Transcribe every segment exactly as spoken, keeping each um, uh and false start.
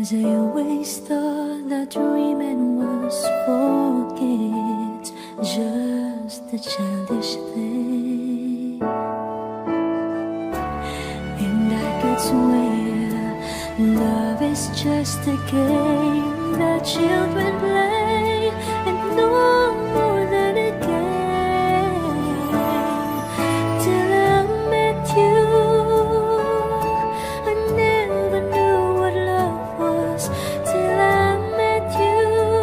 They always thought that dreaming was for kids, just a childish thing. And I could swear love is just a game that children play, and no more than a game. Till I met you, I never knew what love was. Till I met you,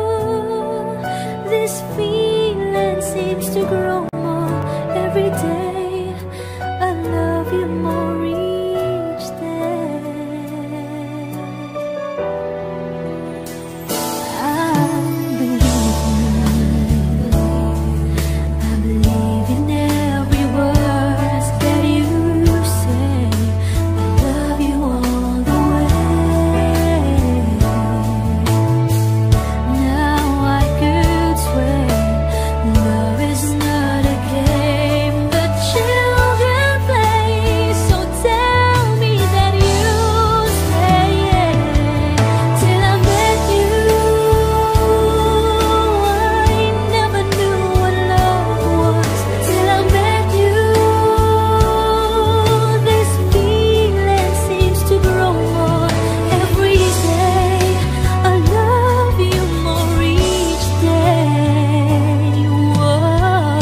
this feeling seems to grow more every day. I love you more each day. I believe you. I believe in every word that you say. I love you all the way. Now I could swear love is not a game that children play. So tell me that you stay. Till I met you, I never knew what love was. Till I met you, this feeling seems to grow more every day. I love you more each day. Whoa.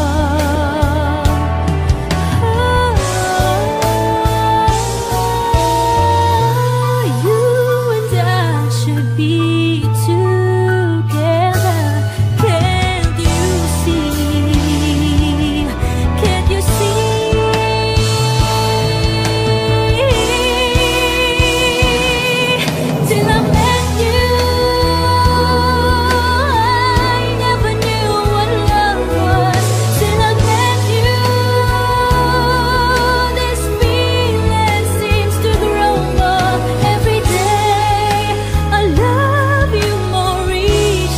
You and I should be together. Can't you see? Can't you see? Till I met you, I never knew what love was. Till I met you, this feeling seems to grow more every day. I love you more each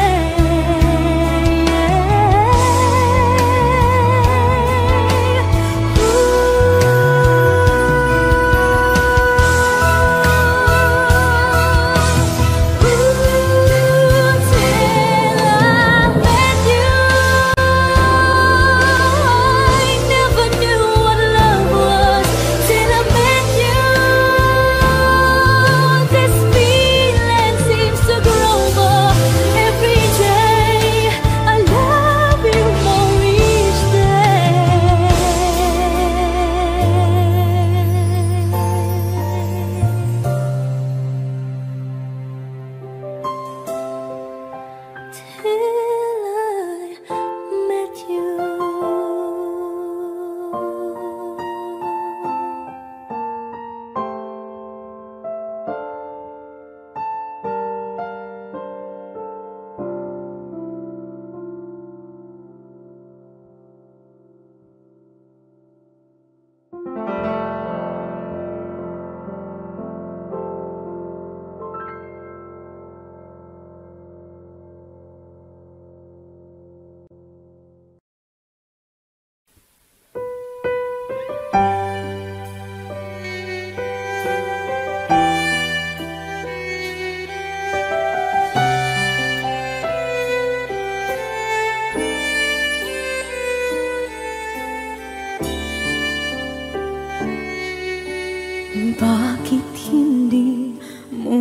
bakit hindi mo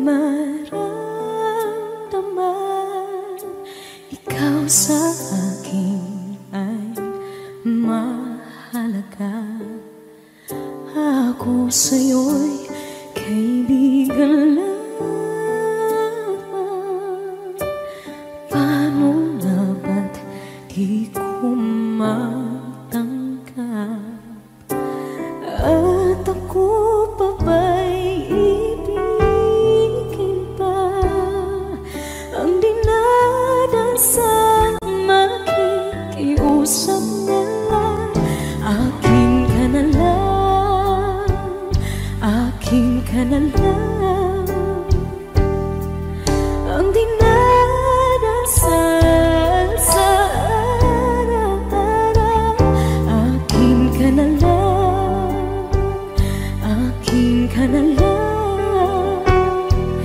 maramdaman? Ikaw sa akin ay mahalaga. Ako sa'yo'y kaibigan lamang. Paano na ba't di ko matanggap? At ako pa ba'y ibigin pa? Ang dinadansang makikiusap na lang. Akin ka na lang, akin ka na lang. Ang dinadansal sa araw-araw. Akin ka na lang, akin ka na lang.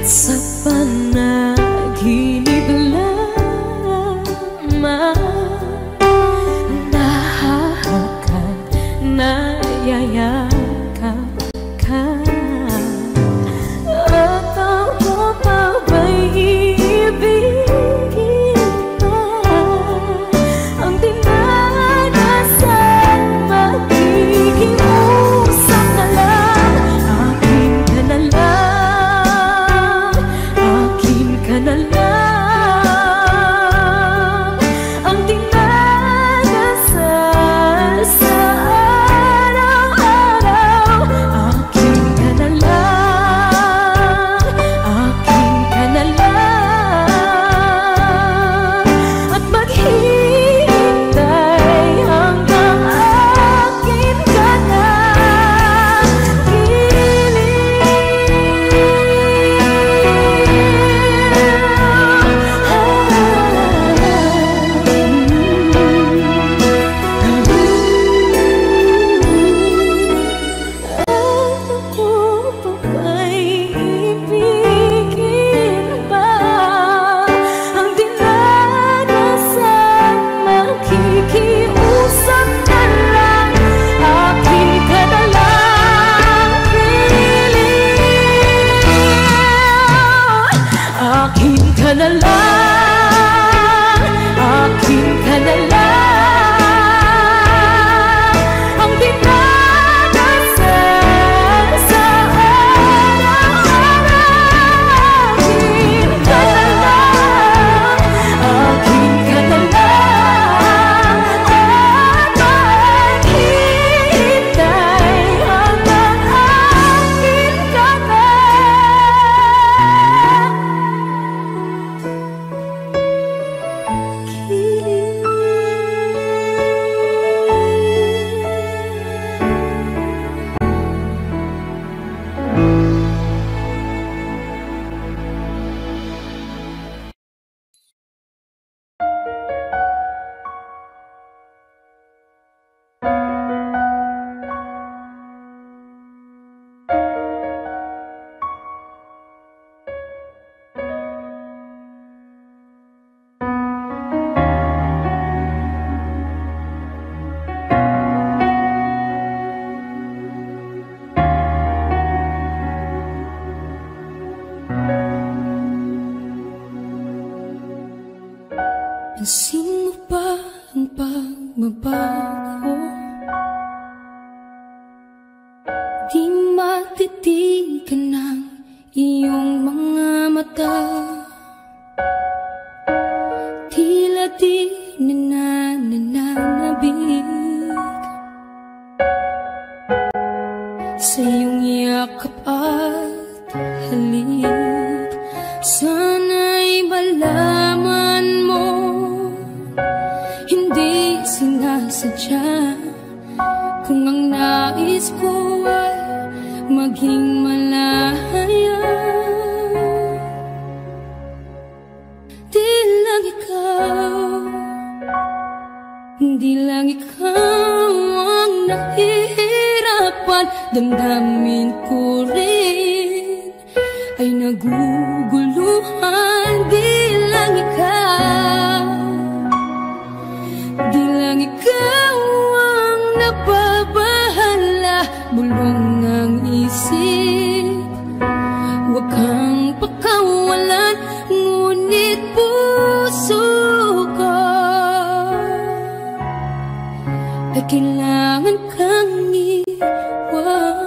sa panaginip lamang, nahahakan, nayayakap ka. At ako pa ba'y iibigin pa? Ang dinadasan, makikiusap na lang. Akin ka na lang, akin ka na lang. Ang dinadasal sa araw-araw. Akin ka na lang, akin ka na lang. At maghihintay hanggang akin ka na ako pa ba'y ibigin pa? Ang dinadasan, makikiusap na lang. Akin ka na lang, piling. Akin ka na lang, akin ka na lang. Ang dinadasal sa araw-araw. Akin ka na lang, akin ka na lang. At maghihintay hanggang akin ka na. Pansin mo ba ang pagbabago? Di matitigan ng iyong mga mata. Tila di na nananabig sa iyong yakap at halik. Sana'y malaman mo, hindi sinasadya. Kung ang nais ko ay maging malaya, di lang ikaw, di lang ikaw ang nahihirapan. Damdamin ko rin ay naguguluhan. Di lang ikaw, di lang ikaw ang napabahala. Bulong ng isip, huwag kang pakawalan. Ngunit puso ko ay kailangan kang iwan.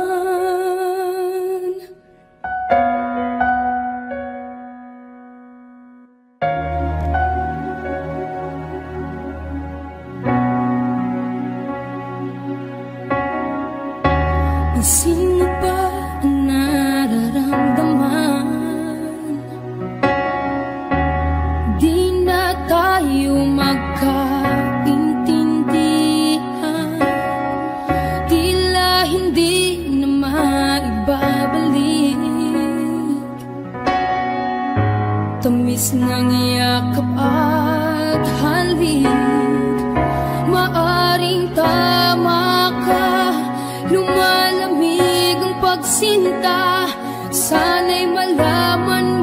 Sino ba ang nararamdaman? Di na tayo magkaintindihan. Tila hindi na maibabalik tamis ng yakap at halik. Maaring tama ka, lumalamig ang pagsinta. Sana'y malaman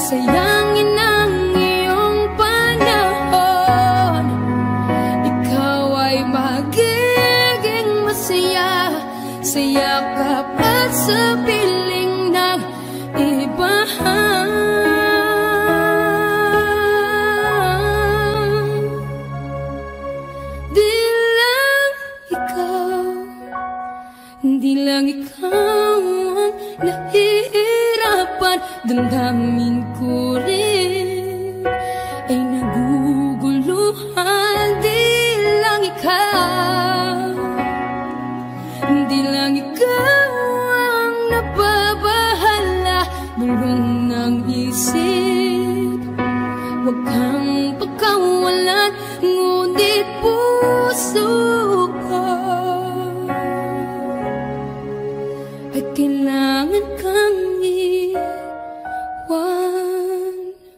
sayangin ang iyong panahon. Ikaw ay magiging masaya sa yakap at sa piling ng iba. Di lang ikaw, di lang ikaw ang nahihirapan. Damdamin ko rin ay naguguluhan. Di lang ikaw, di lang ikaw ang nababahala. Bulong ng isip, huwag kang pagkawalan, ngunit puso ko ay kailangan kang iwan.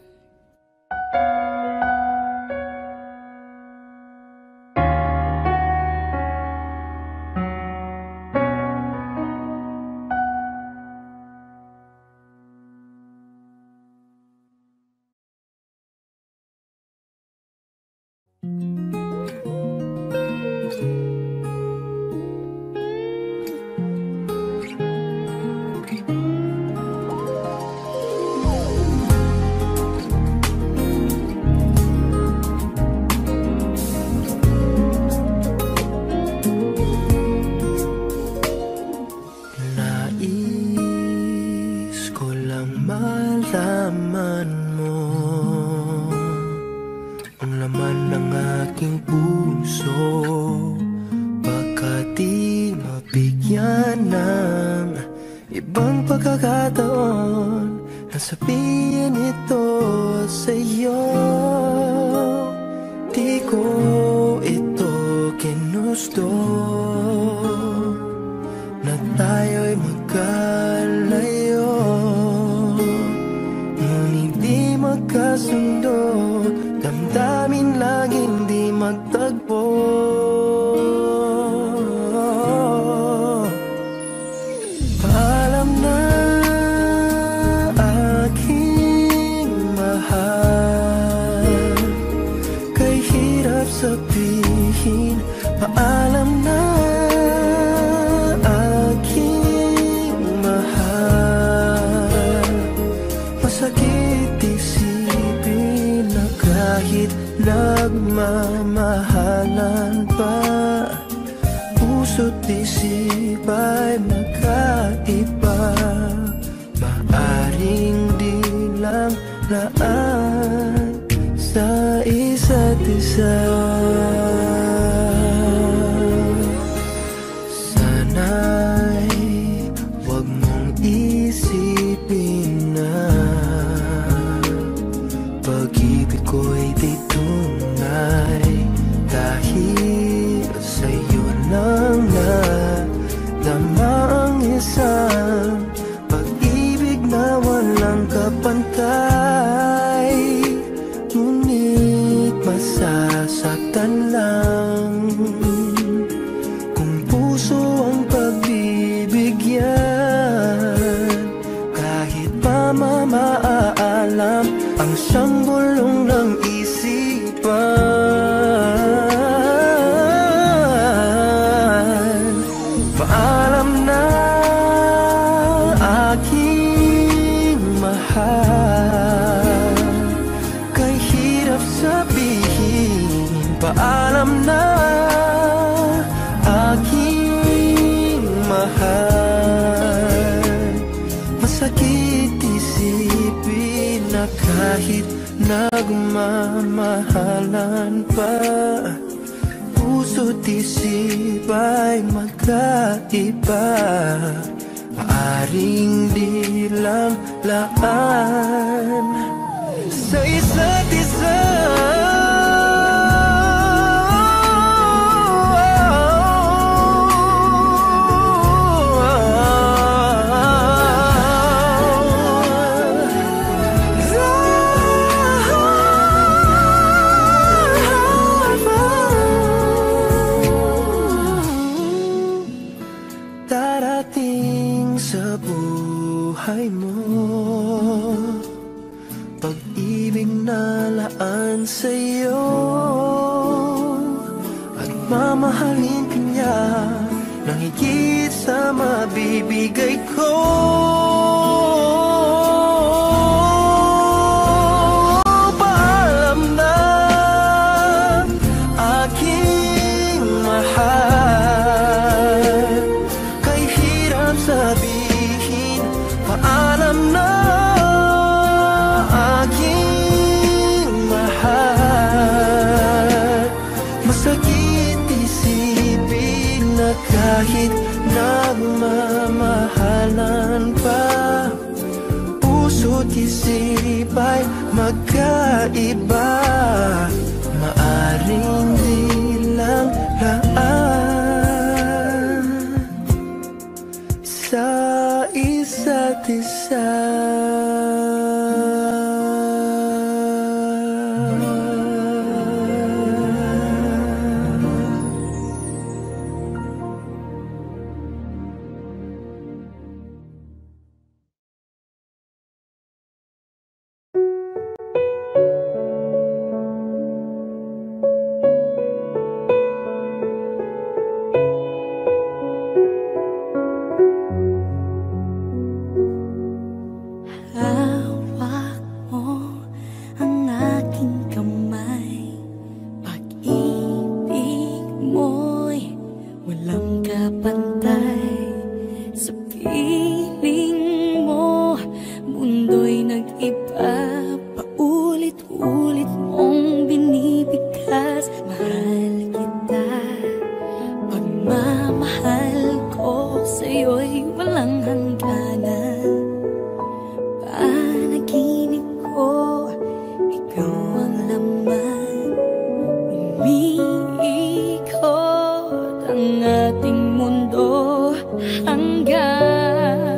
Nais ko lang malaman mo ang laman ng aking puso. Baka di mabigyan ng ibang pagkakataon na sabihin ito sa'yo. Di ko ito ginusto na tayo'y magkalayo, ngunit di magkasundo. Damdamin lang hindi magtagpo. Paalam na aking mahal, kay hirap sabihin. Paalam na aking mahal, masakit isipin na kahit nagmamahalan pa, puso't isip ay magkaiba. Maaring di lang laan sa isa't isa. Sana'y huwag mong isipin na pag-ibig ko'y di tunay, dahil sa'yo lang nadama ang isang pag-ibig na walang kapantay. Ngunit masasaktan lang kung puso ang pagbibigyan, kahit pa mamaalam ang siyang bulong ng isipan. Paalam na aking mahal, kay hirap sabihin. Paalam na aking mahal, masakit isipin na kahit nagmamahalan pa, puso't isip ay magkaiba. Maaring di lang laan sa isa't isa. Darating sa buhay mo sa'yo at mamahalin ka niya nang higit sa mabibigay ko. Paalam na aking mahal, kay hirap sabihin paalam na aking mahal. Masakit isipin na kahit nagmamahalan pa, puso't isip ay magkaiba. Maaring di lang laan sa isa't isa. Ang ating mundo hanggang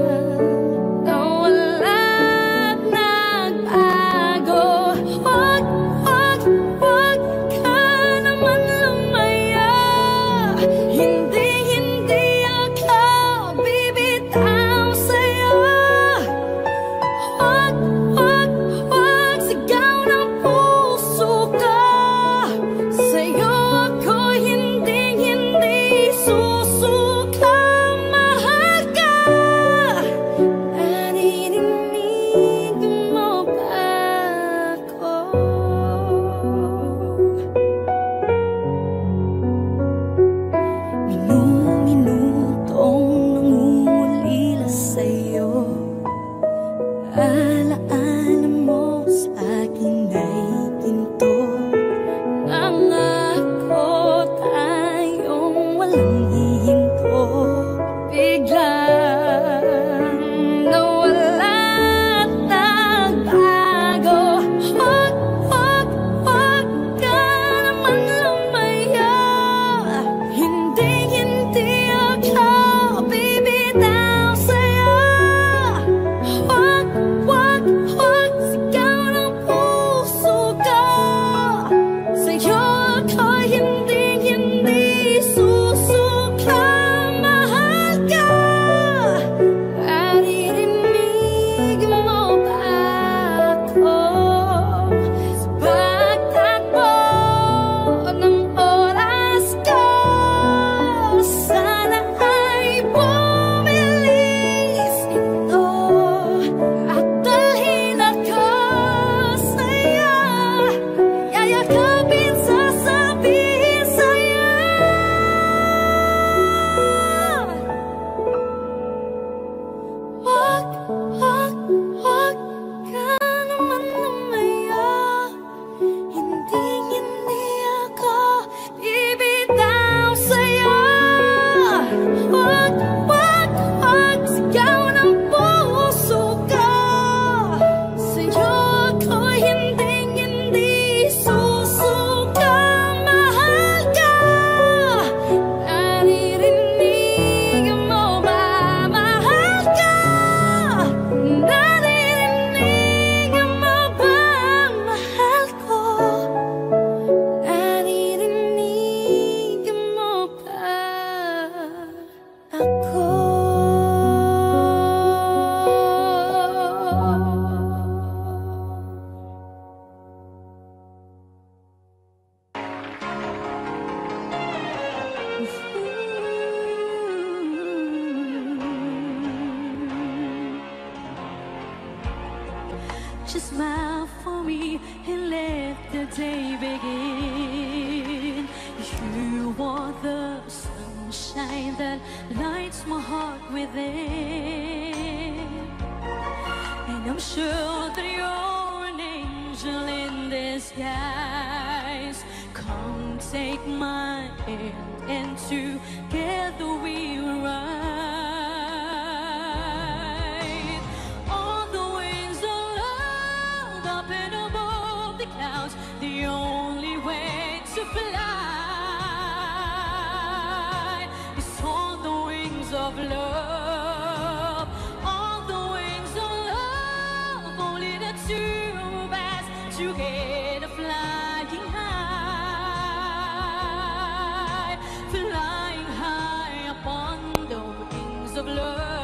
Just smile for me and let the day begin. You are the sunshine that lights my heart within, and I'm sure that you're an angel in disguise. Come take my hand and together we will ride on the wings of love, up and above the clouds. The only way to fly is on the wings of love, on the wings of love. Only the two of us together flying high, flying high upon the wings of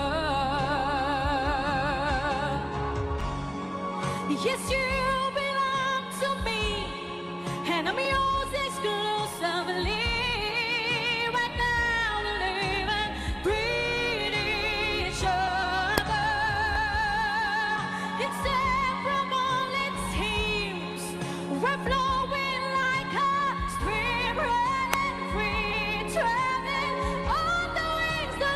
love. Yes, you belong to me, and I'm yours exclusively. Right now we live and breathe each other. Inseparable it seems, we're flowing like a stream, running free, traveling on the wings of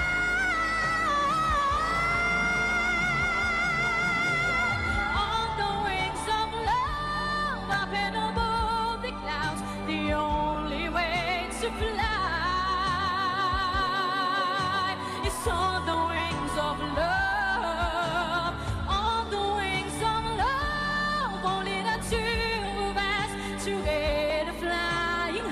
love, on the wings of love, up and above the clouds. The only way to fly is on the wings of love, on the wings of love. Only the two of us together flying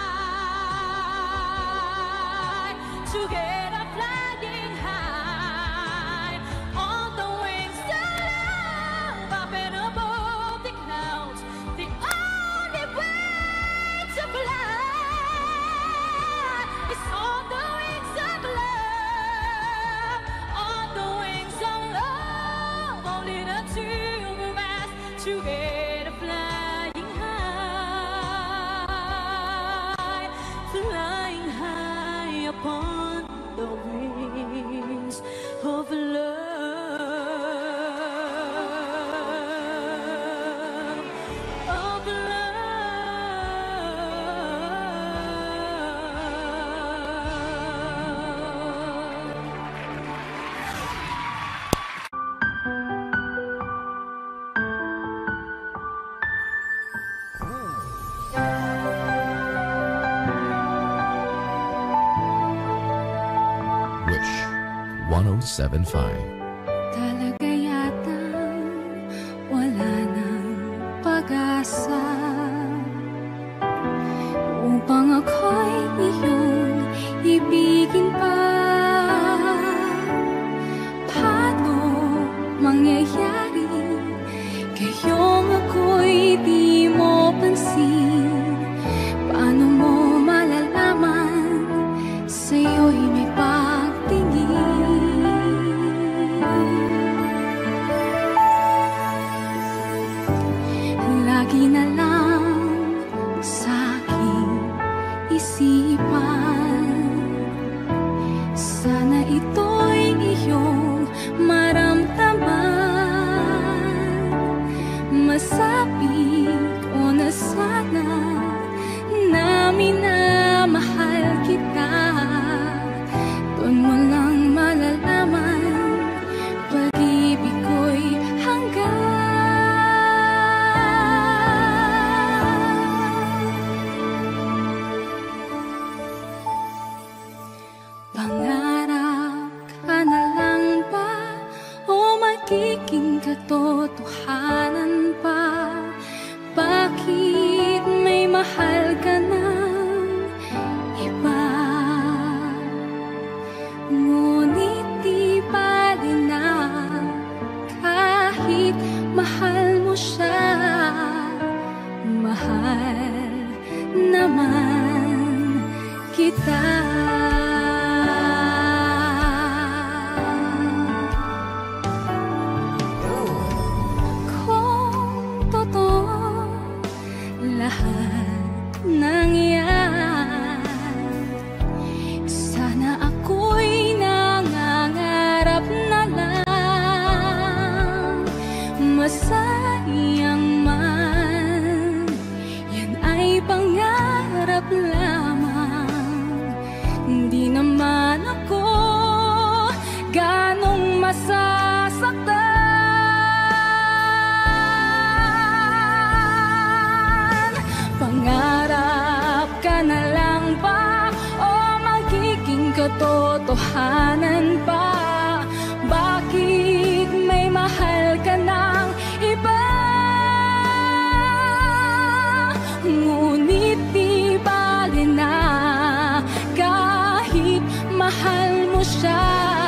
high, together flying high, on the wings of love, up and above the clouds. The only way to fly is on the wings of love, on the wings of love. Only the two of us together flying high, flying high upon the wings of love, of Wish one oh seven point five. Talaga yatang wala nang pag-asa upang ako'y iyong ibigin pa. Paano mangyayari kayong ako'y di mo pansin? Paano mo malalaman sa'yo'y may pagtingin? Lagi na lang sa'king isipan, sana ito'y iyong maramdaman. Masabi ko na sana na minamahal kita. Doon mo lang malalaman pag-ibig ko'y hanggang. Pangarap ka na lang ba o magiging katotohanan pa? Bakit may mahal ka ng iba? Ngunit di bali na kahit mahal mo siya, mahal naman kita. Kung totoo lahat ng yan, sana ako'y nangangarap na lang mas katotohanan pa? Bakit may mahal ka ng iba? Ngunit di bali na, kahit mahal mo siya.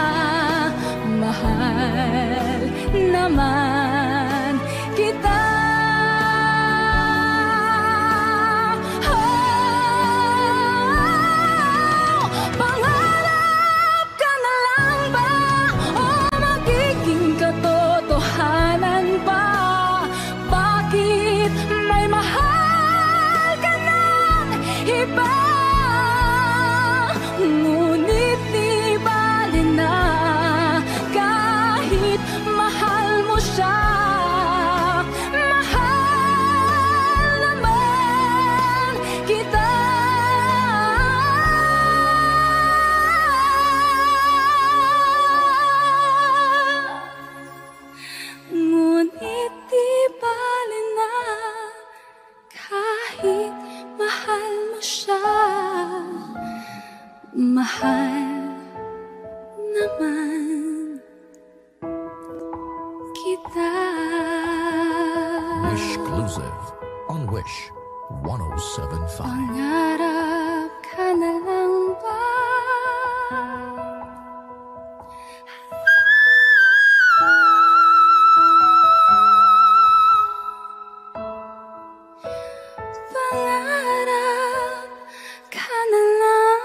Mahal naman kita. Mahal naman kita. Wishclusive on Wish one oh seven point five. Pangarap ka na lang ba? Pangarap ka na lang.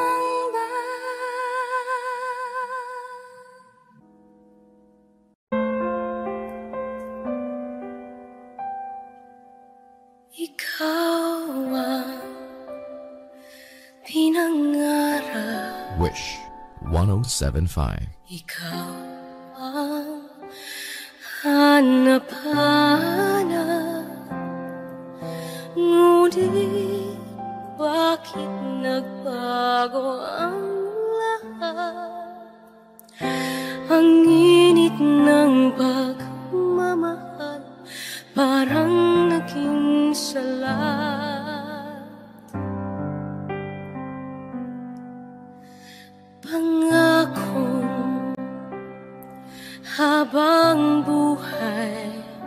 Ikaw ang pinangarap. Wish one oh seven point five. Ikaw ang hanap-hanap. Ngunit bakit nagbago ang lahat? Ang init ng pagmamahal parang naging salat. Pangakong habang buhay,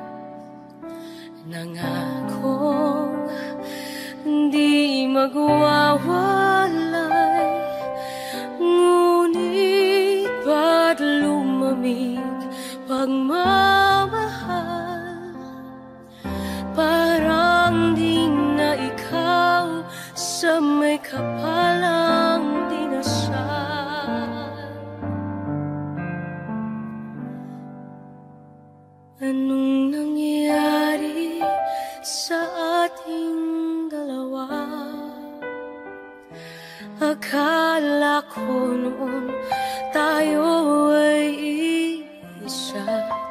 nangakong di magwawalay. Ngunit ba't lumamig pagmamahal? Parang di na ikaw sa may kapalang dinasal. Anong nangyari sa ating dalawa? Akala ko noon tayo ay isa.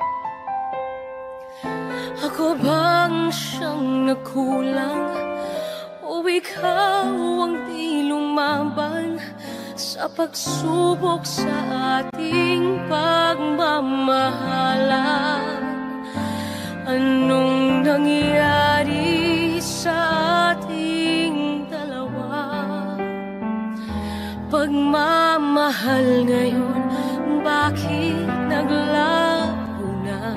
Ako bang siyang nagkulang? O ikaw ang di lumaban sa pagsubok sa ating pagmamahalan? Anong nangyari sa ating dalawa? Pagmamahal ngayon, bakit naglaho na?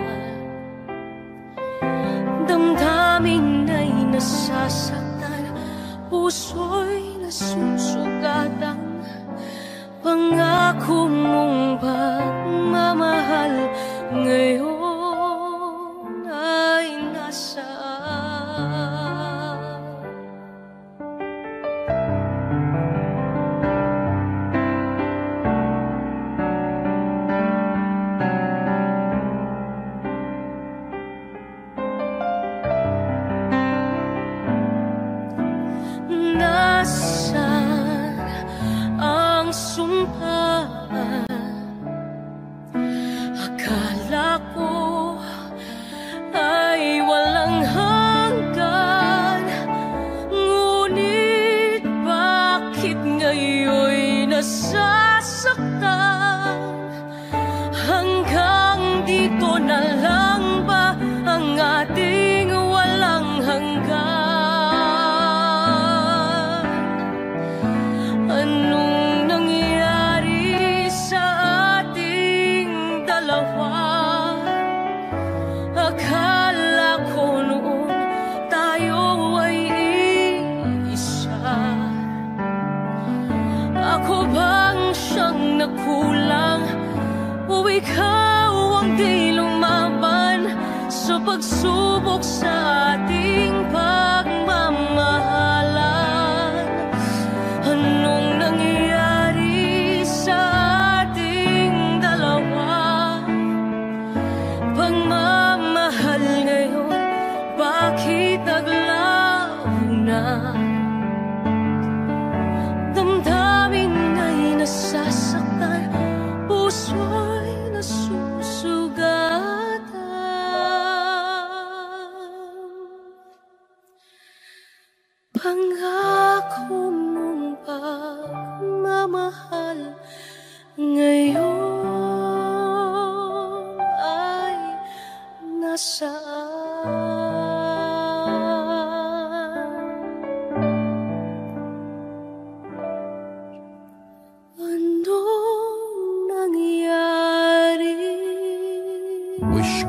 Damdamin ay nasasaktan, puso'y nasusugatan. Pangako mong pagmamahal ngayon ay nasaan? Nasaan ang sumpaan nagkulang o ikaw ang di lumaban sa pagsubok sa ating pagmamahalan? Anong nangyari sa ating dalawa? Pagmamahal ngayon, bakit naglaho na? Damdamin ay nasasaktan, puso'y nasusugatan. Pangako mong pagmamahal ngayon ay nasaan? Anong nangyari? Wish.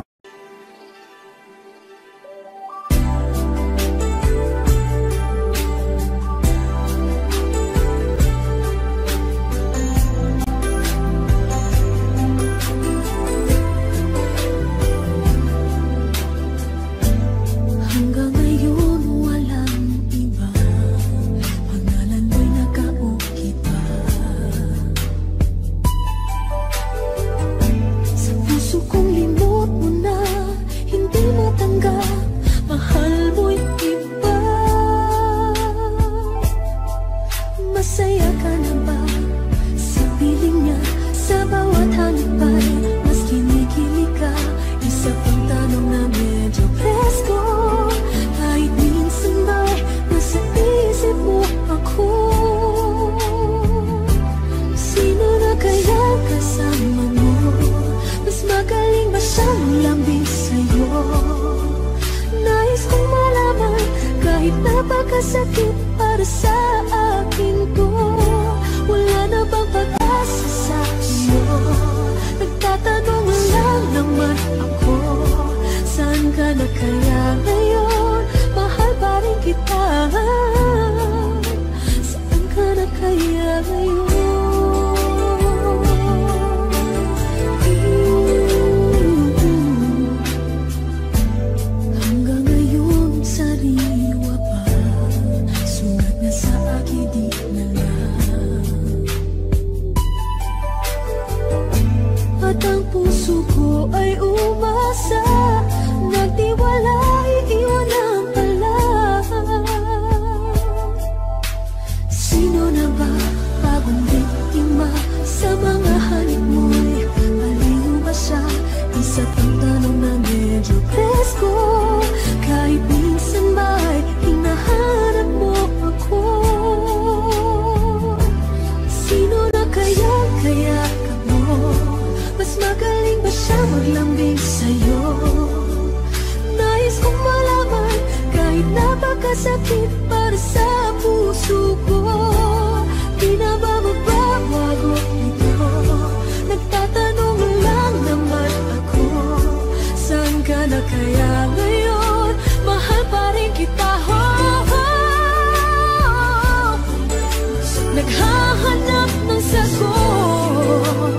Hanggang ngayon walang iba, pangalan mo'y nakaukit pa sa puso kong. Limot mo na, hindi matanggap, mahal mo'y iba. Masaya ka na ba sa piling niya? Sa bawat hanipay, mas kinikilig ka. Isa pang tanong na medyo presko, kahit minsan ba'y nasa isip mo ako? Sino na kaya kasama mo? Mas magaling ba siyang lambing sa'yo? Nais kong malaman, kahit napakasakit para sa akin to. Wala na bang pag-asa sa iyo? Nagtatanong lang naman ako, saan ka na kaya ngayon? Mahal pa rin kita, saan ka na kaya ngayon? Hanggang ngayon sariwa pa, sugat na sa akin di na lang. At ang puso ko ay umasa, nagtiwala, iiwanan pala. Sino na ba bagong biktima sa mga hanip mo'y aliw ba siya? Isa pang tanong na medyo presko, kahit minsan ba'y hinahanap mo ako? Sino na kaya kaya ka mo? Mas magaling ba siya maglambing sa'yo? Nais kong malaman, kahit napakasakit para sa puso ko. Di na ba magbabago ito? Nagtatanong lang naman ako, saan ka na kaya ngayon? Mahal pa rin kita, oh, oh. Naghahanap ng sagot,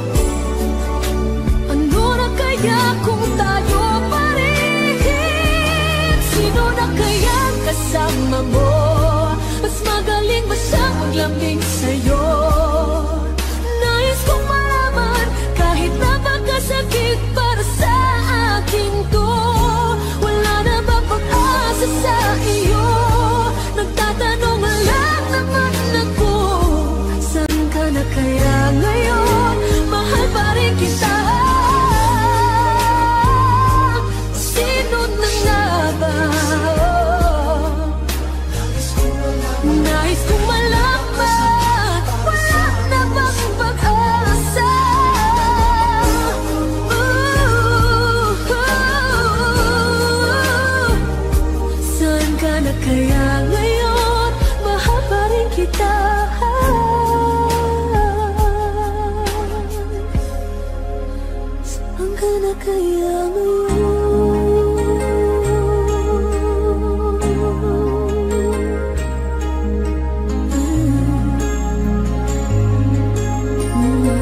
ano na kaya kung tayo pa rin? Sino na kaya kasama mo? Mas magaling ba siyang maglambing sa'yo? Nais kong malaman, kahit napakasakit para sa akin to. Wala na ba pag-asa sa iyo? Nagtatanong lang naman ako, saan ka na kaya ngayon? Mahal pa rin kita, sino na nga ba? Nais kong malaman, wala na bang pag-asa? Ooh, ooh. Saan ka na kaya ngayon? Mahal pa rin kita, saan ka na kaya ngayon? Mm.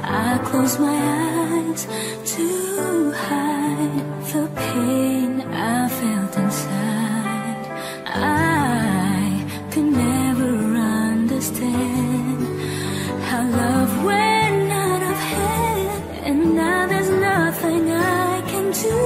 I close my eyes to hide the pain I felt inside. I could never understand how love went out of hand, and now there's nothing I can do.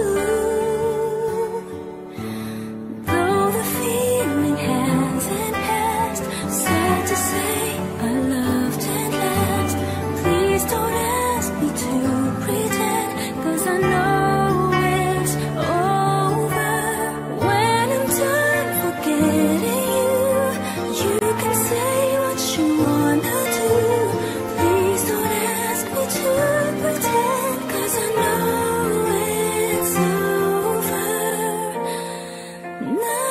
Though the feeling hasn't passed, sad to say our love didn't last. Please don't ask me to pretend, 'cause I know it's over. When I'm done forgetting you, you can say what you wanna do. Please don't ask me to pretend, 'cause I know it's over now.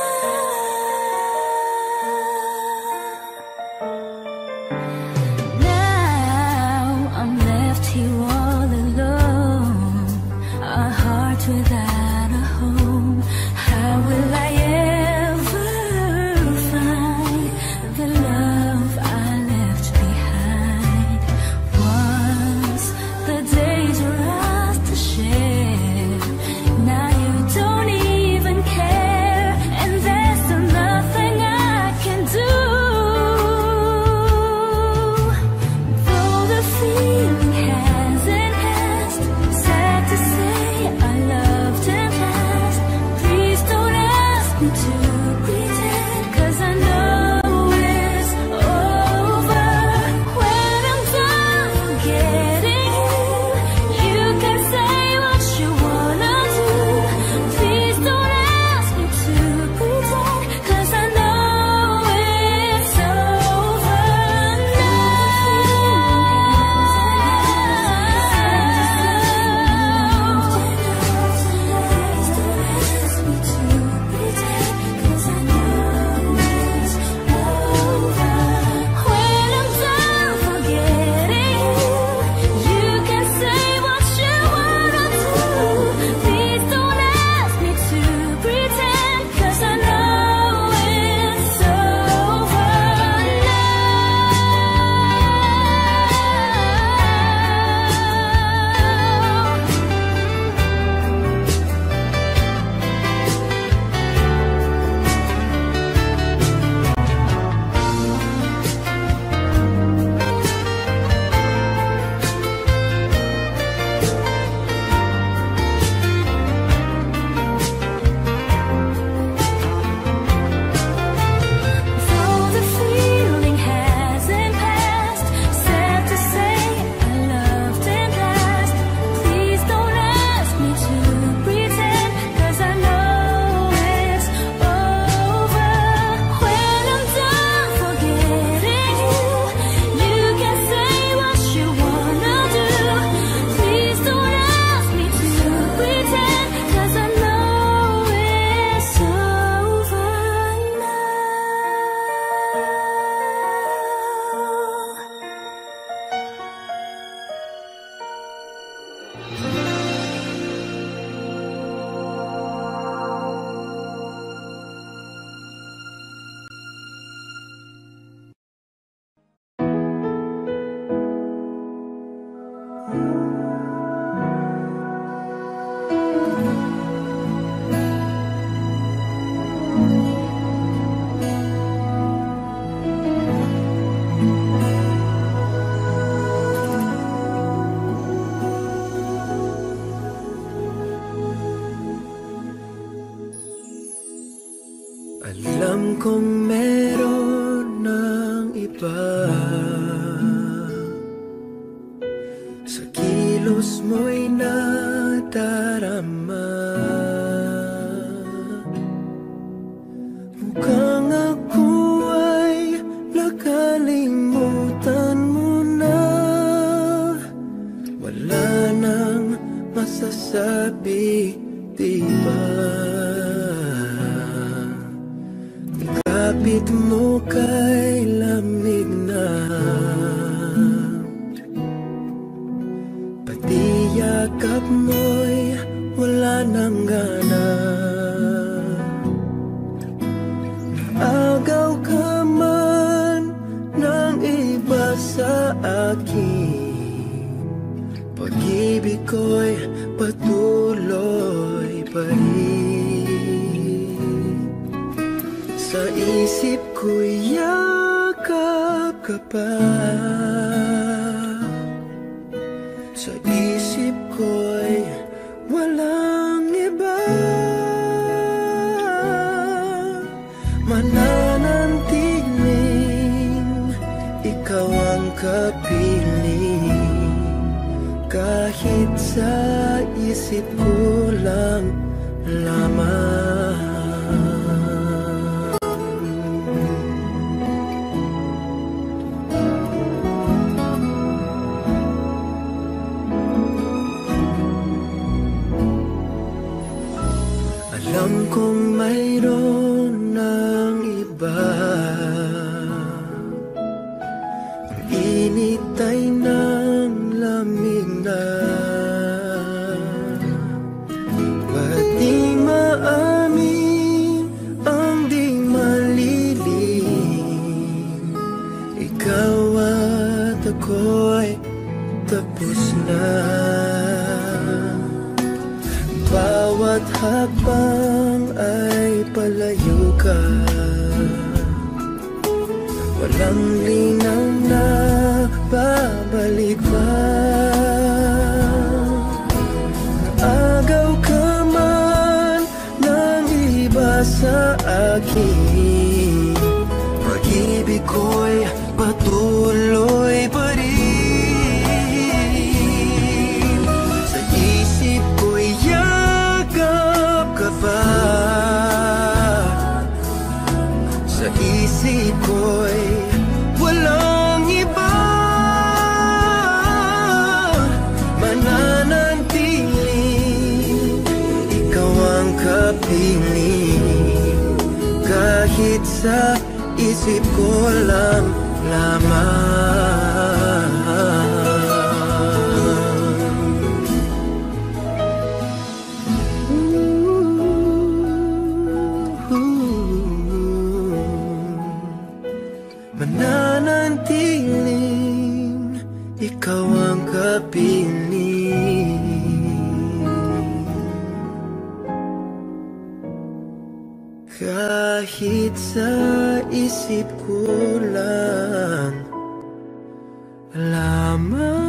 Now I'm left here all alone, a heart without a home. How will I ever find the love I left behind? Once the days were ours to share, now you don't even care, and there's still nothing I can do. Though the feeling hasn't passed, sad to say our love didn't last. Please don't ask me to pretend, 'cause I know it's over. When I'm done forgetting you, you can say what you wanna do. Please don't ask me to pretend, 'cause I know it's over Though the feeling hasn't passed, sad to say our love didn't last. Please don't ask me to pretend, 'cause I know it's over. When I'm done forgetting you, you can say what you wanna do. Please don't ask me to pretend, 'cause I know it's over now. Alam kong meron ng iba, sa kilos mo'y nadarama. Mukhang ako ay nakalimutan mo na. Wala nang masasabi, di ba? Kapit mo kay lamig na, pati yakap mo'y wala nang gana. Agaw ka man ng iba sa akin, pag-ibig ko'y patuloy pa rin. Sa isip ko'y yakap ka pa. Sa isip ko'y walang iba. Mananantiling ikaw ang kapiling, kahit sa isip ko lang lamang. Alam kong mayroon ng iba, ang init ay ng lamig na. Ba't di maamin ang di malilim? Ikaw at ako'y tapos na. Bawat hakbang ay palayo ka, walang linaw na babalik pa. Naagaw ka man ng iba sa akin, pag-ibig ko'y patuloy pa rin. Sa isip ko'y yakap ka pa. Sa isip ko'y walang iba. Mananantiling ikaw ang kapiling, kahit sa isip ko lang lamang. Mananantiling ikaw ang kapiling, kahit sa isip ko lang lamang.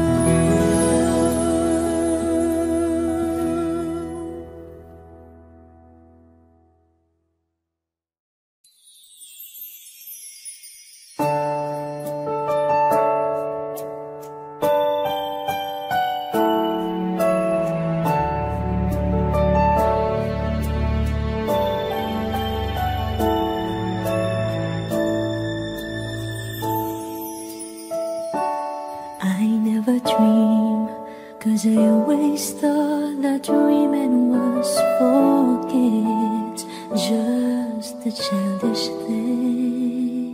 Cause I always thought that dreaming was for kids, just a childish thing.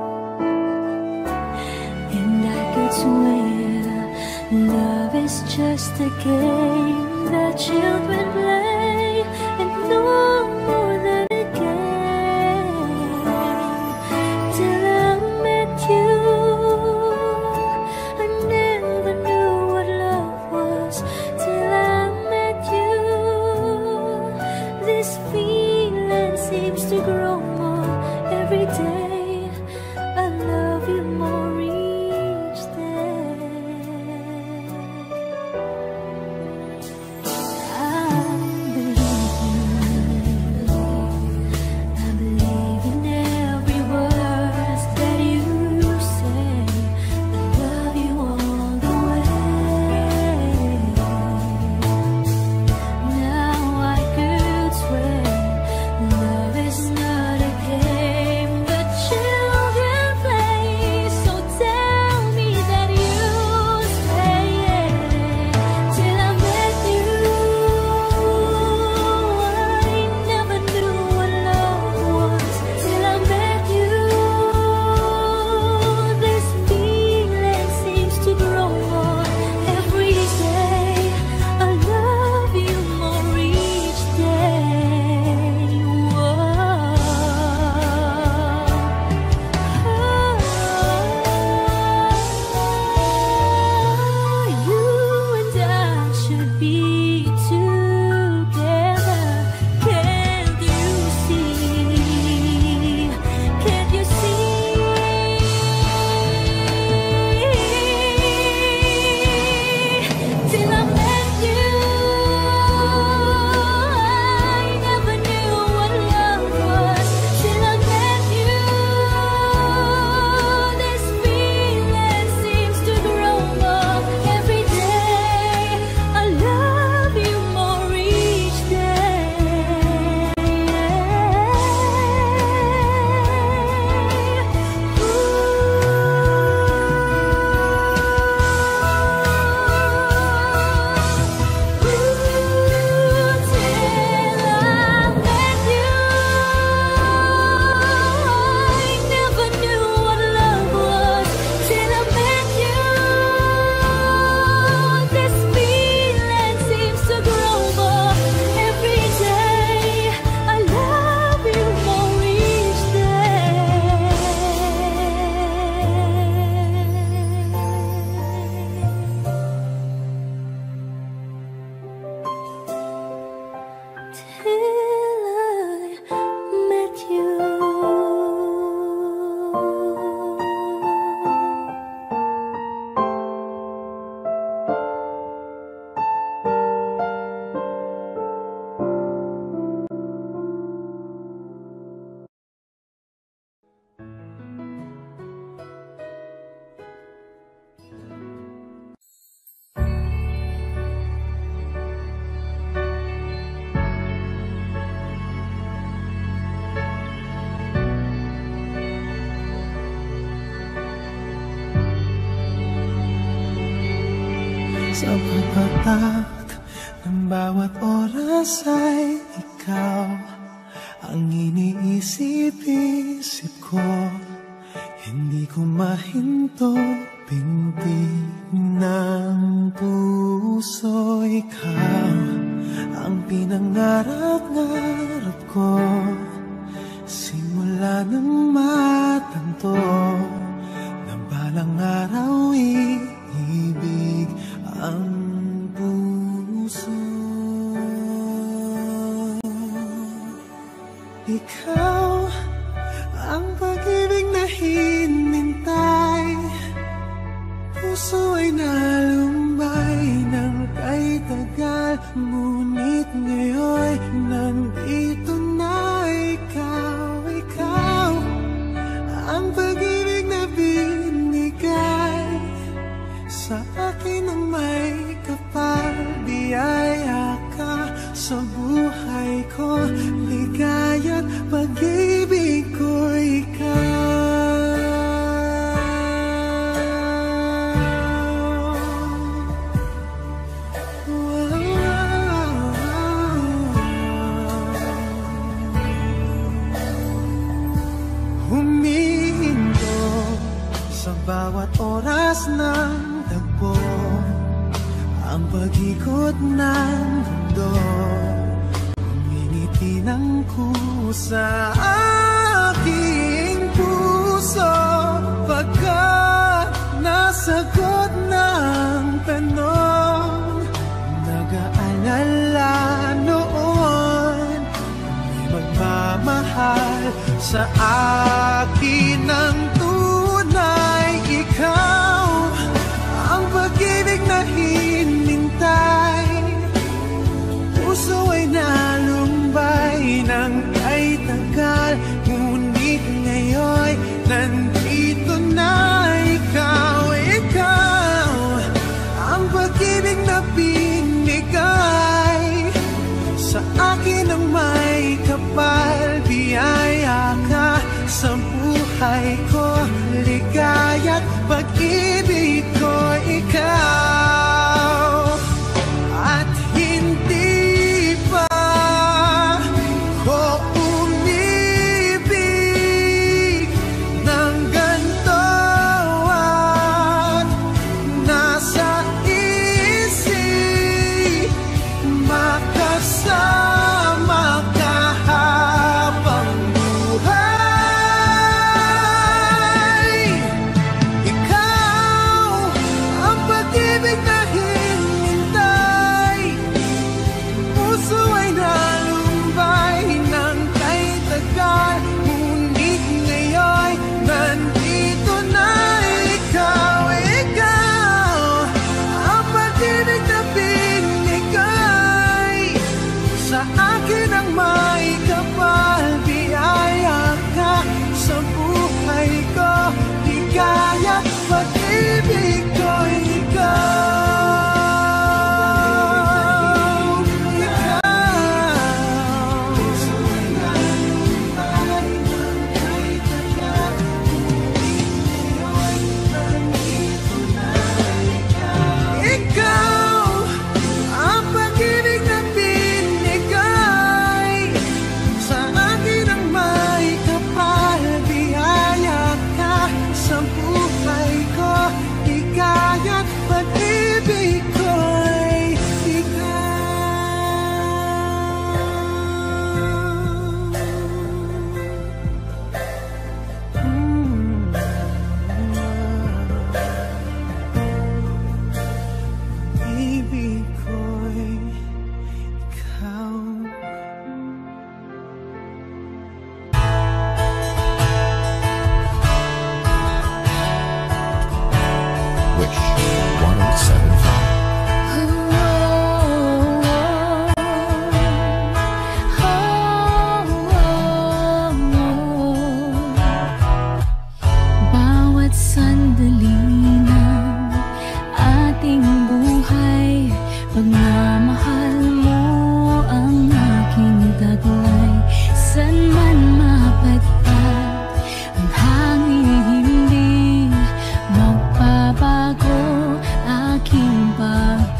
And I could swear love is just a game that children play, and no more than a game. Till I met you, I never knew what love was. Till I met you, this feeling seems to grow more every day. I love you more each day. I Sa pagpatak ng bawat oras ay ikaw ang iniisip-isip ko. Hindi ko mahinto, pintig ng puso. Ikaw ang pinangarap-ngarap ko, simula ng matanto na balang araw iibig ang puso. Ikaw ang pag-ibig na hinintay, puso ay nalumbay ng kay tagal. Ngunit ngayon nandito na ikaw. Ikaw ang pag-ibig na binigay sa akin ng may kapal. Biyaya ka sa buhay ko, ligaya't pag-ibig ko ikaw. Humihinto sa bawat oras ng tagpo, ang pag-ikot ng mundo, humingiti ng kusa aking puso. Pagkat nasagot ng tanong, nag-aalala noon, may magmamahal sa akin ng tunay. Ikaw ang pag-ibig na hinintay, puso ay nalumbay ng kay tagal. Ngunit ngayon nandito na ikaw. Ikaw ang pag-ibig na binigay sa akin ng may kapal. Biyaya ka sa buhay ko,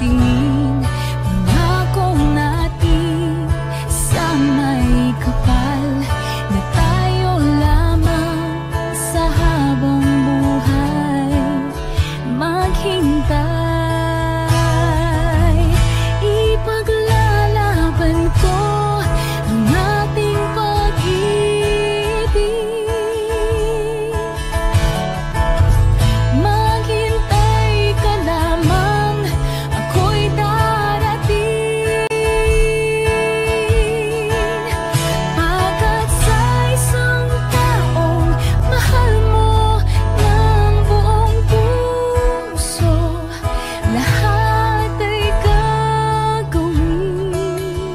tingin. Pangako natin sa may kapal na tayo lamang sa habang buhay maghintay. Ipaglalaban ko ang ating pag-ibig. Maghintay ka lamang, ako'y darating. Pagkat sa isang taong mahal mo ng buong puso, lahat ay gagawin.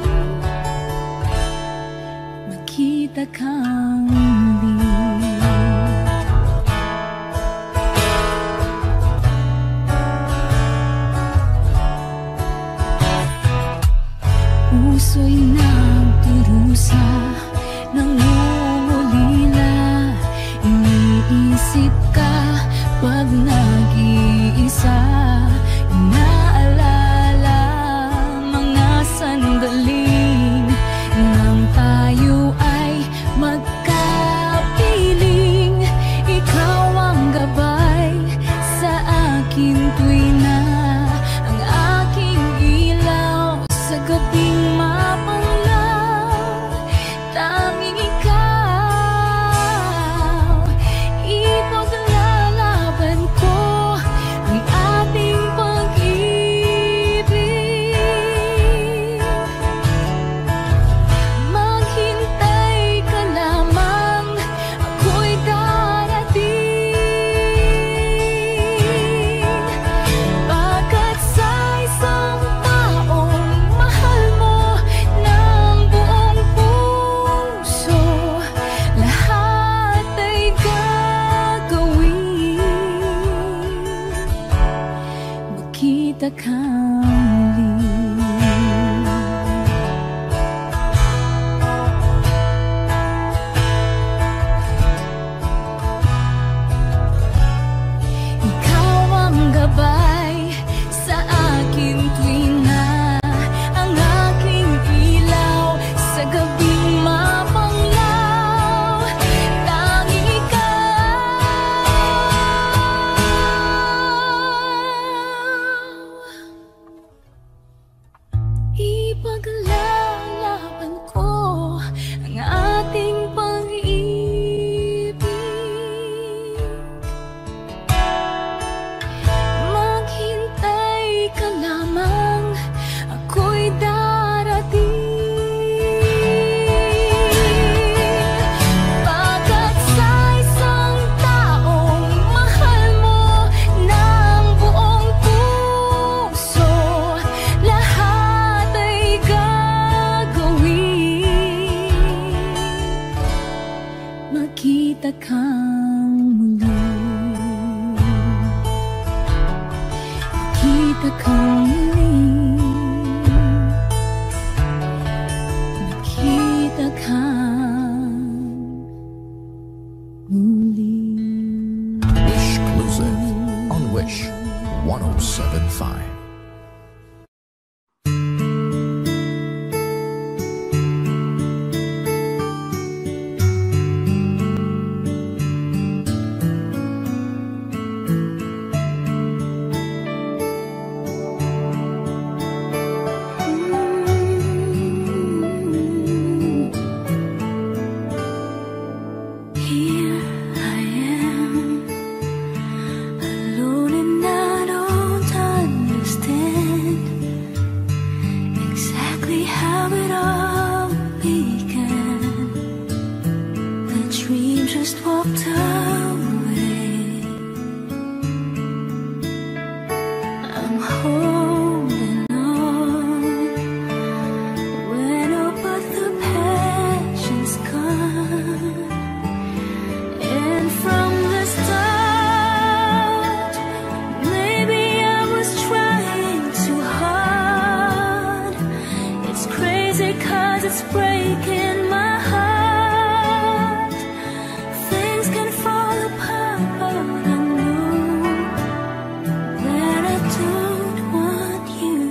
Makita kang muli. Puso'y nagdurusa, nangungulila. Iniisip ka pag nag-iisa. Inaalala mga sandaling nang tayo ay magkapiling. Ikaw ang gabay sa akin tuwi na ang aking ilaw sa gabing mapanglaw. Tanging ikaw, ipaglalaban ko ang ating pag-ibig. Maghintay ka lamang, ako'y darating. Pagkat sa isang taong mahal mo ng buong puso, lahat ay gagawin. Makita kang muli. Ikaw ang gabay sa akin tuwi na ang aking ilaw sa gabing mapanglaw. Tanging ikaw, ipaglalaban ko ang ating pag-ibig. Maghintay ka lamang, ako'y darating. Pagkat sa isang taong mahal mo ng buong puso, lahat ay gagawin. Makita kang muli. Makita kang muli. Makita kang muli. Wish Exclusive on Wish one oh seven point five. Here I am, alone and I don't understand exactly how it all began. The dream just walked away. I'm holding on when all but the passion's gone. And from the start, maybe I was trying too hard. It's crazy 'cause it's breaking my heart. Things can fall apart, but I know that I don't want you.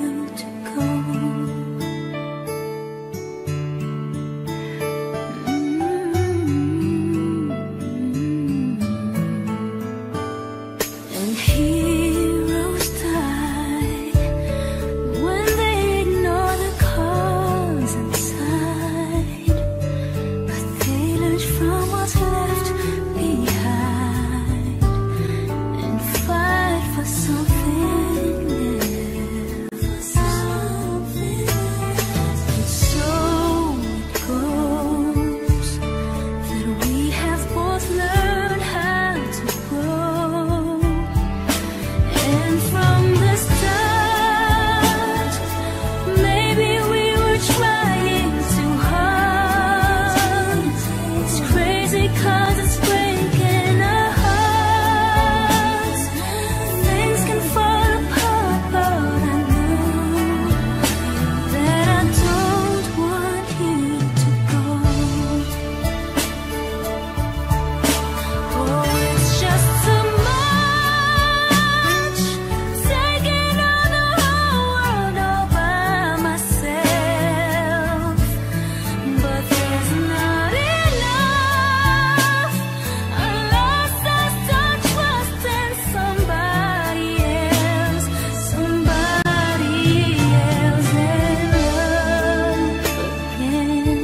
from the start, maybe we were trying too hard. It's crazy 'cause it's breaking our hearts. Things can fall apart, but I know that I don't want you to go. Oh, it's just too much, taking on the whole world all by myself. But there's not enough. I lost our start trusting somebody else, somebody else, and love again.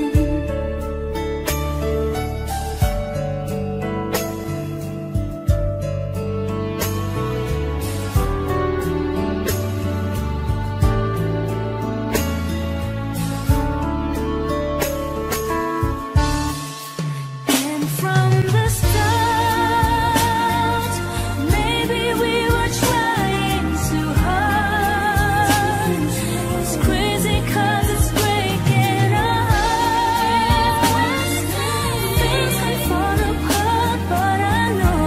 And from the start, maybe we were trying too hard. It's crazy 'cause it's breaking our hearts. Things can fall apart, but I know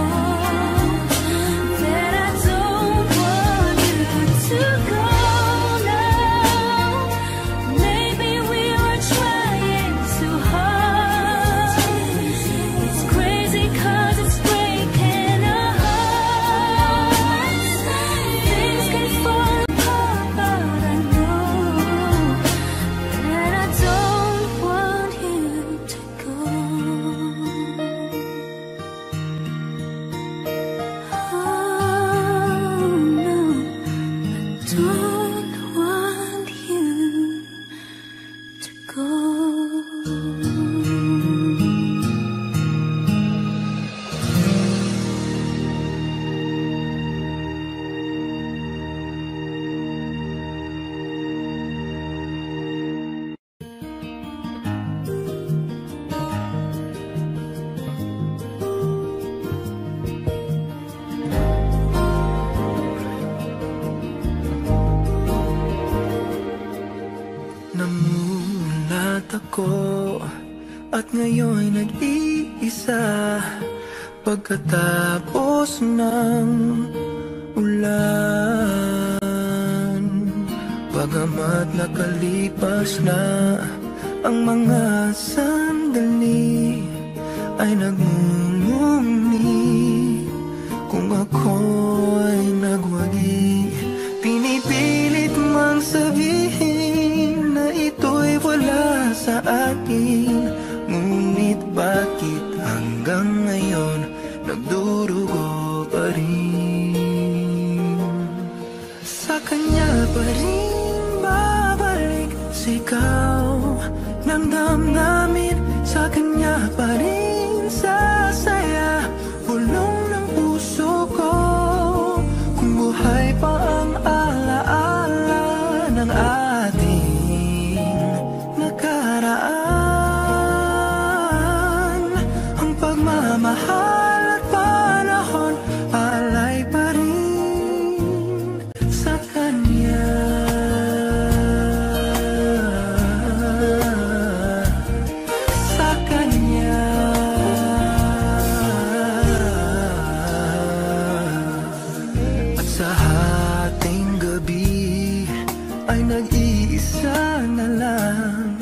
that I don't want you to go now. Maybe we were trying too hard. It's crazy 'cause it's breaking our hearts. Things can fall apart, but I know that I don't want you to go. Oh no, I don't want you to go. Namulat ako at ngayon nag-iisa pagkatapos ng ulan. Bagamat nakalipas na ang mga sandali, ay nagmumuni kung ako'y nagwagi. Pinipilit mang sabihin na ito'y wala sa akin, ngunit bakit hanggang ngayon nagdurugo pa rin? Sa kanya pa rin babalik sigaw ng damdamin, sa kanya pa rin sasaya bulong ng puso ko. Kung buhay pa ang alaala ng ating nakaraan, ang pagmamahal at panahon alay pa rin sa kanya. Sa kanya. At sa hating gabi ay nag-iisa na lang,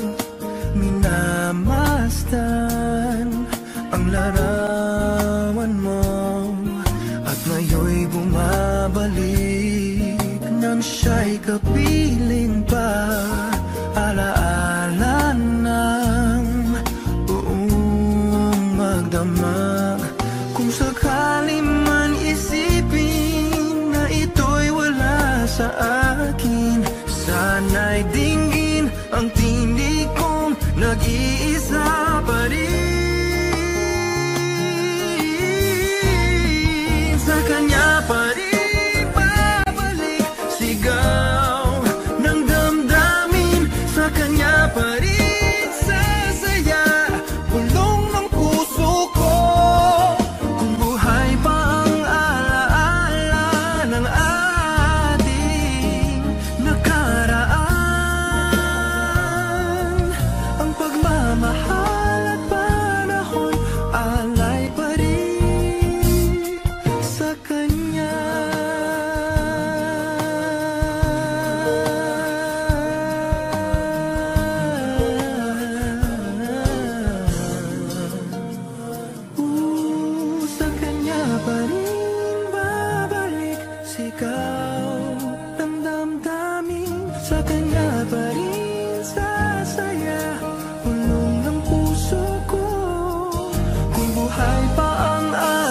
minamasdan ang larawan mo. At ngayon'y bumabalik nang siya'y kapiling pa, alaala ng buong magdamag. Kung sakali man isipin na ito'y wala sa akin, sana'y dinggin ang tinig kong nag-iisa pa rin. Sa kanya pa rin babalik sigaw ng damdamin, sa kanya pa rin sasaya bulong ng puso ko. Kung buhay pa ang alaala ng ng damdamin, sa kanya pa rin sasaya ulong ng puso ko. Kung buhay pa ang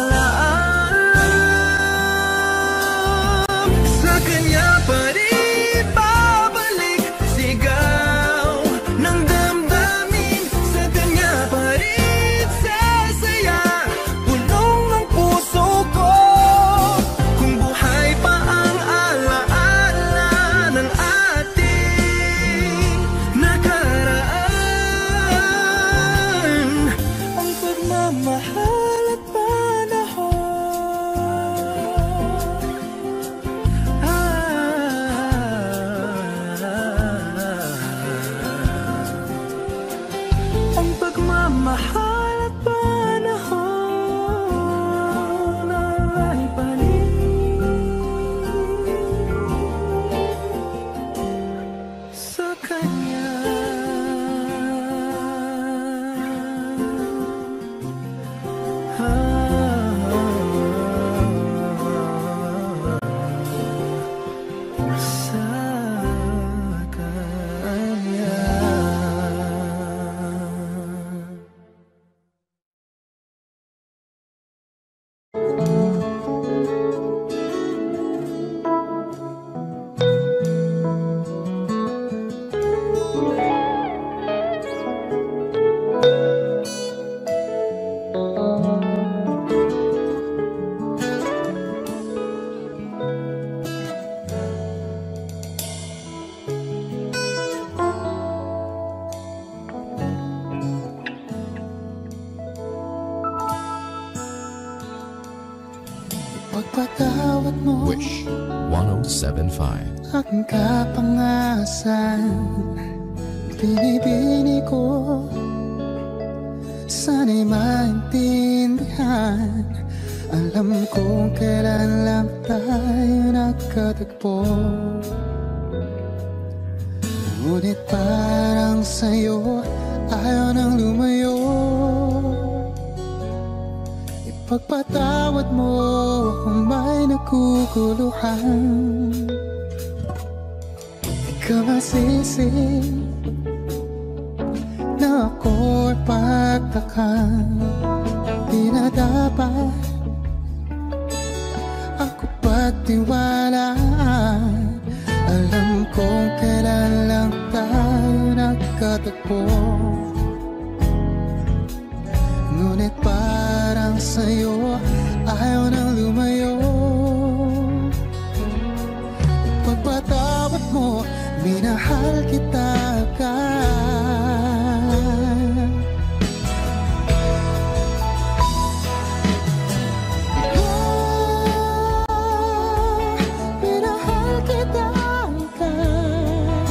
alaala, sa kanya pa rin babalik. Sigaw ng damdamin, sa kanya pa rin sasaya ulong ng puso ko. Kung buhay pa ang alaala ng ating nakaraan, ang pagmamahal at panahon. Ang pagmamahal at panahon ay panin sa kanya. Sa kanya. Pagpatawad mo Wish one oh seven point five. aking kapangasan, binibini ko, sana'y maintindihan. Alam kong kailan lang tayo nagkatagpo, ngunit parang sa'yo ayaw nang lumayo. Ipagpatawad mo kung may naguguluhan, di ka masisi na ako'y pagtakan. Di na dapat ako pagtiwalaan. Alam kong kailan lang tayo nagkatagpo, ngunit parang sa'yo ayaw nang lumayo. Ipagpatawad mo, minahal kita agad. Oh, minahal kita agad.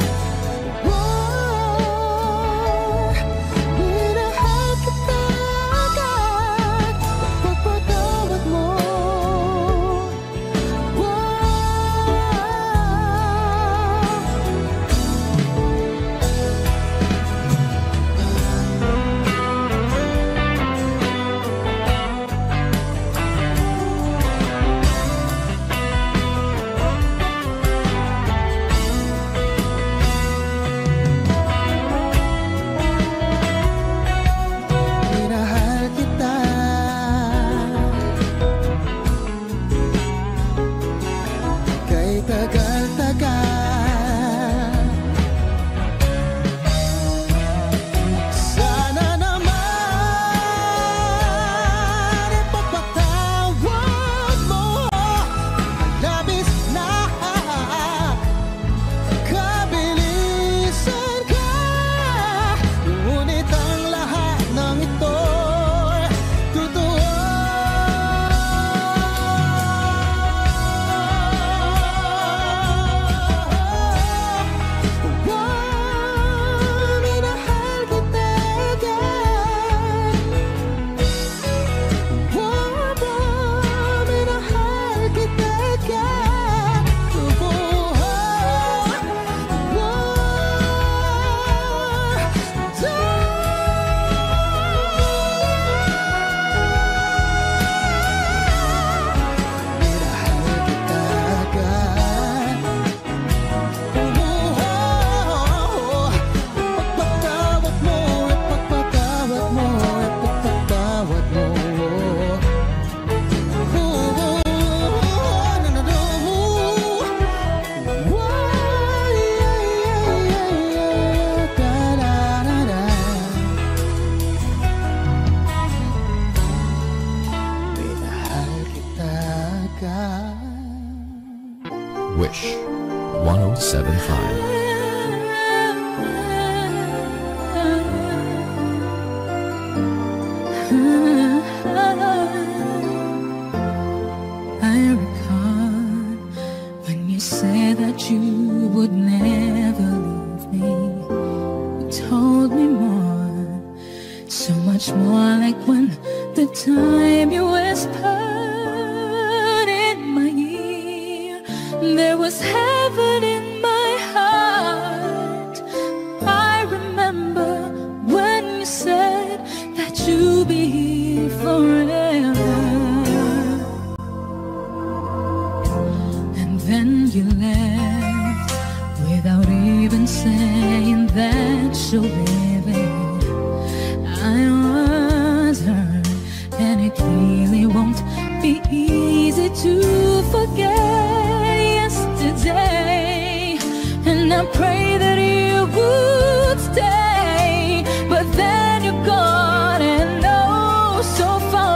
Oh, minahal kita agad. Ipagpatawad mo. Minahal kita. Kay tagal-tagal, sana naman ipagpatawad mo. Labis na kabilisan ka, ngunit ang lahat ng ito'y totoo. one oh seven point five. I recall when you said that you would never leave me. You told me more, so much more, like when the time you whispered in my ear. There was heaven in my heart. I remember when you said that you'd be here forever. And then you left without even saying that you'll leave it. I was hurt, and it really won't be easy to forget yesterday. And I pray that you would stay, but then you're gone and oh, so far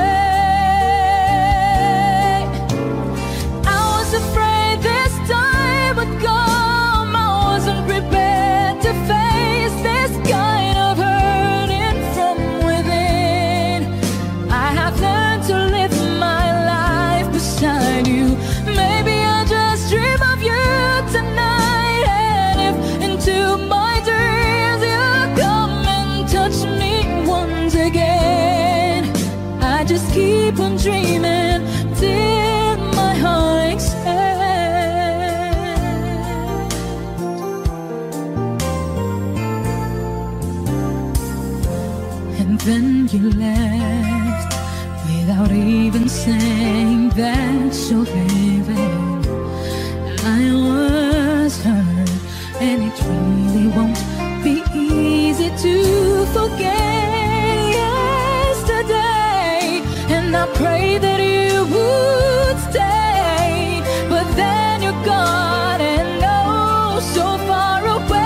away. I was afraid this time would come. I wasn't prepared to face this kind of hurting from within. I have learned to live my life beside you. Maybe I'll just dream of you tonight, and if into my dreams you come and touch me once again, I just keep on dreaming till my heart aches. And then you left without even saying that you'll leave it. I was hurt, and it really won't be easy to forget yesterday. And I pray that you would stay, but then you're gone and oh, so far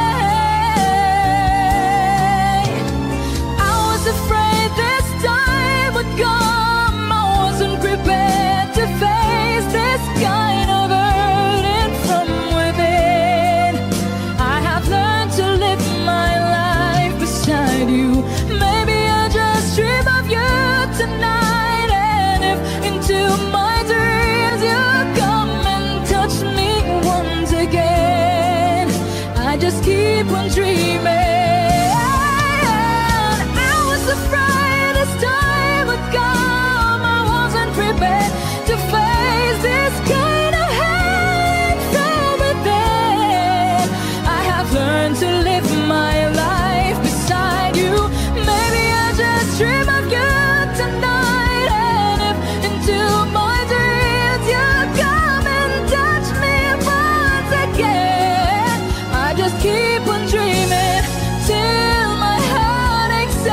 away. I was afraid this time would come. I wasn't prepared to face this kind of burden from within. I have learned to live my life beside you. Maybe I'll just dream of you tonight, and if into my dreams you come and touch me once again, I just keep on dreaming. I was afraid this time would come. I wasn't prepared to face this kind of hate from within. I have learned to live my life beside you. Maybe I'll just dream of you tonight, and if into my dreams you come and touch me once again, I just keep on dreaming till my heart aches.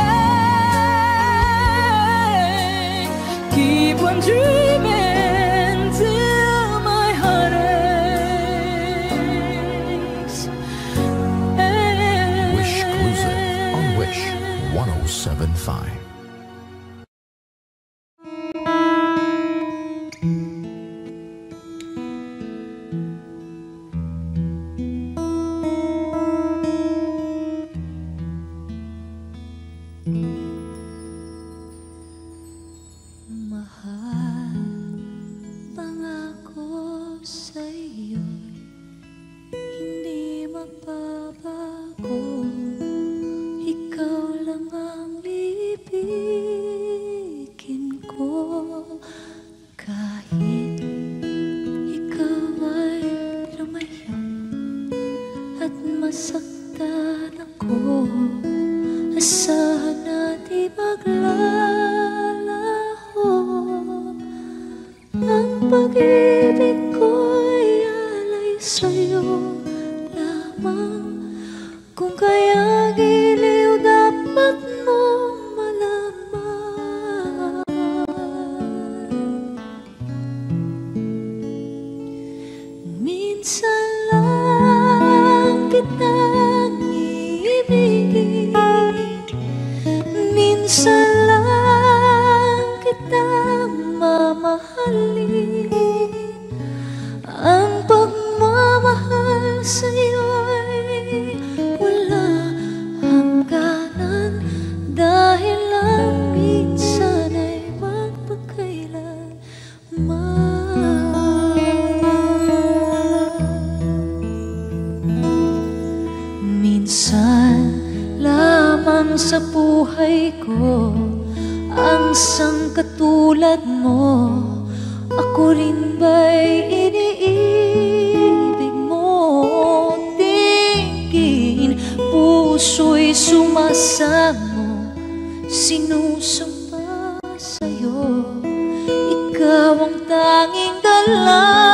Keep on dreaming till my heart aches. Wish Exclusive on Wish one oh seven point five. Mahal, pangako sa'yo'y hindi mababago. Ikaw lang ang ibigin ko. Kahit ikaw ay lumayo at masaktan ako, asahan na di maglalaho. Ang pag-ibig ko'y alay sa'yo lamang. Kung kaya giliw dapat mong malaman. Minsan lang kitang iibigin, minsan lang kitang mamahalin. Ang pagmamahal lamang sa buhay ko ang isang katulad mo. Ako rin ba'y iniibig mo? Tingin, puso'y sumasamo, sinusumpa sa'yo. Ikaw ang tanging dala